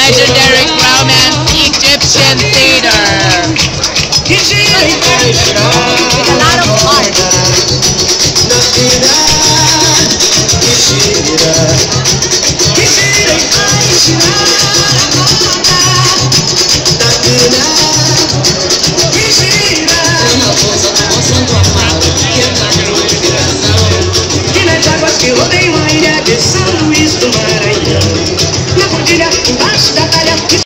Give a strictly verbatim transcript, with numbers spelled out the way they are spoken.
legendary Roman Egyptian theater. With a lot of heart. E nas águas que rodeiam a ilha de São Luís do Maranhão, na cordilha embaixo da talha